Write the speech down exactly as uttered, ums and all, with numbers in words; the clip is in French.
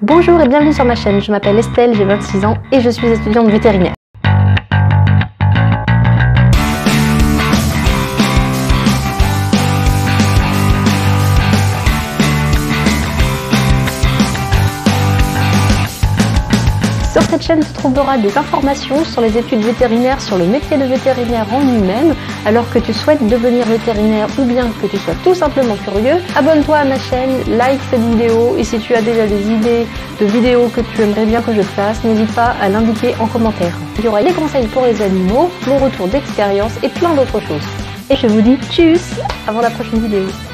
Bonjour et bienvenue sur ma chaîne, je m'appelle Estelle, j'ai vingt-six ans et je suis étudiante vétérinaire. Sur cette chaîne, tu trouveras des informations sur les études vétérinaires, sur le métier de vétérinaire en lui-même. Alors que tu souhaites devenir vétérinaire ou bien que tu sois tout simplement curieux, abonne-toi à ma chaîne, like cette vidéo et si tu as déjà des idées de vidéos que tu aimerais bien que je fasse, n'hésite pas à l'indiquer en commentaire. Il y aura des conseils pour les animaux, mon retour d'expérience et plein d'autres choses. Et je vous dis tchuss avant la prochaine vidéo.